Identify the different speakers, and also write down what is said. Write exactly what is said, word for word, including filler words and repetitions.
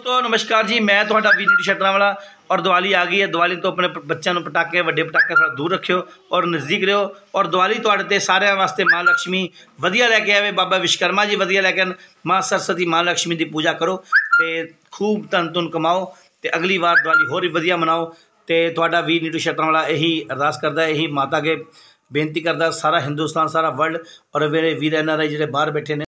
Speaker 1: दोस्तों नमस्कार जी, मैं तुहाडा वीर नीटू शटरां वाला। और दिवाली आ गई है। दिवाली तो अपने बच्चों पटाके वड्डे पटाके थोड़ा दूर रखियो और नज़दीक रहो। और दिवाली तुहाडे ते सारिਆਂ वास्ते माँ लक्ष्मी वधिया लैके आवे। बाबा विश्वकर्मा जी वधिया लैके माँ सरस्वती माँ लक्ष्मी की पूजा करो तो खूब धन धुन कमाओ तो अगली बार दिवाली होर भी वधिया मनाओ। तो तुहाडा वीर नीटू शटरां वाला यही अरदास करदा, यही माता के बेनती करदा, सारा हिंदुस्तान सारा वर्ल्ड और मेरे वीर एन आर आई जिहड़े बाहर बैठे ने